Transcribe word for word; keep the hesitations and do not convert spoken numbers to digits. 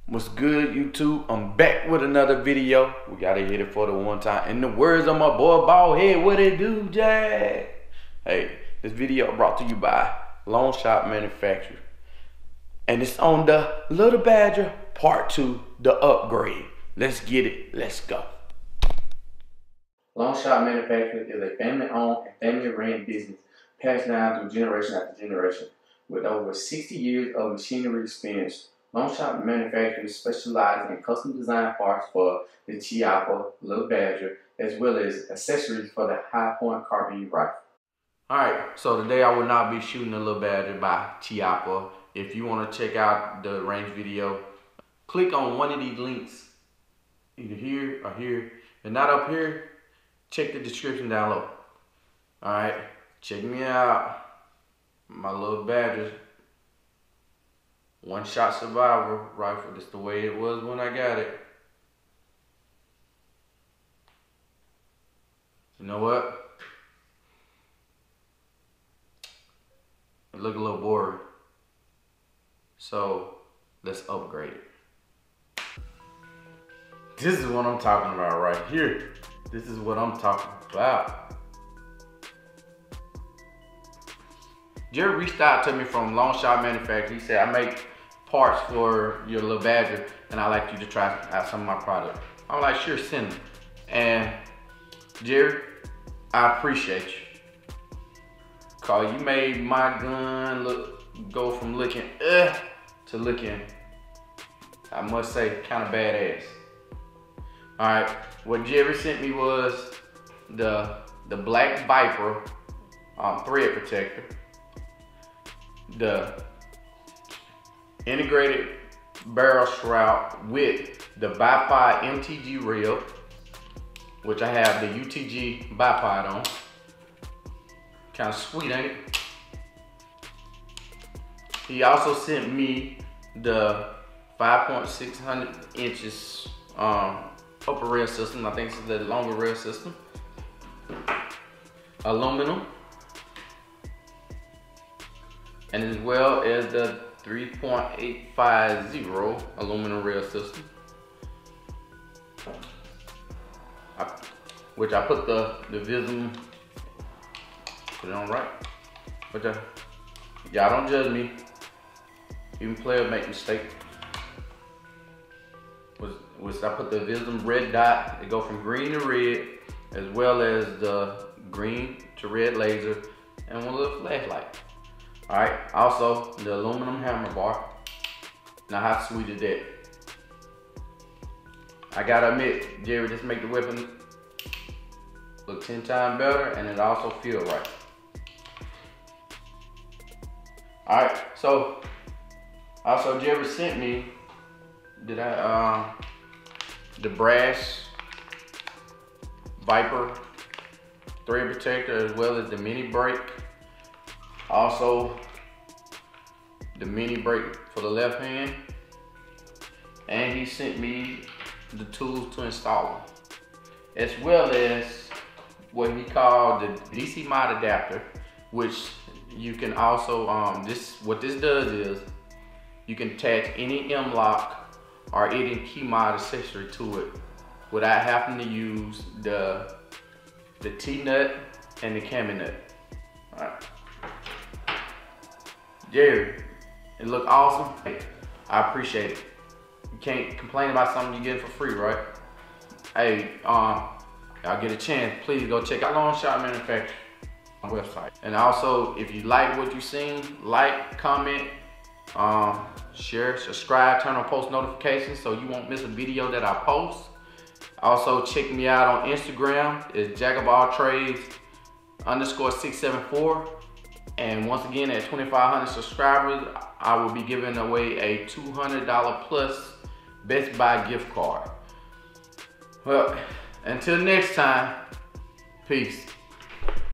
What's good, YouTube? I'm back with another video. We gotta hit it for the one time. In the words of my boy Baldhead, what it do, Jack? Hey, this video brought to you by Longshot Mfg, and it's on the Little Badger Part Two, the upgrade. Let's get it. Let's go. Longshot Mfg is a family-owned and family-ran business passed down through generation after generation. With over sixty years of machinery experience, Longshot Mfg specializes in custom design parts for the Chiappa, Little Badger, as well as accessories for the High Point Carbine rifle. Alright, so today I will not be shooting the Little Badger by Chiappa. If you want to check out the range video, click on one of these links, either here or here. If not up here, check the description down low. Alright, check me out. My Little Badger one shot survivor rifle. That's the way it was when I got it. You know what? It looked a little boring. So let's upgrade it. This is what I'm talking about right here. This is what I'm talking about. Jerry reached out to me from Longshot Mfg. He said, I make parts for your Little Badger and I'd like you to try out some of my product. I'm like, sure, send them. And Jerry, I appreciate you. Cause you made my gun look go from looking uh to looking, I must say, kind of badass. Alright, what Jerry sent me was the the Black Viper um, thread protector, the integrated barrel shroud with the bipod M T G reel, which I have the U T G bipod on. Kind of sweet, ain't it? He also sent me the five point six hundred inches um, upper rail system. I think it's the longer rail system. Aluminum. And as well as the three point eight five zero aluminum rail system, I, which I put the the Vism, put it on right. But uh, y'all don't judge me. Even players make mistakes. Was was I put the Vism red dot? It go from green to red, as well as the green to red laser, and one little flashlight. Alright, also the aluminum hammer bar. Now how sweet is that? I gotta admit, Jerry just make the weapon look ten times better, and it also feel right. Alright, so also Jerry sent me did I uh, the brass Viper thread protector, as well as the mini brake. Also, the mini brake for the left hand, and he sent me the tools to install them, as well as what he called the D C mod adapter, which you can also um, this what this does is you can attach any M lock or any key mod accessory to it without having to use the the T nut and the cami nut. All right. Jerry, it looked awesome. I appreciate it. You can't complain about something you get for free, right? Hey, um, y'all get a chance, please go check out Longshot Mfg website. And also, if you like what you seen, like, comment, um, share, subscribe, turn on post notifications so you won't miss a video that I post. Also, check me out on Instagram. It's Jack of all trades underscore six seven four. And once again, at twenty-five hundred subscribers, I will be giving away a two hundred dollar plus Best Buy gift card. Well, until next time, peace.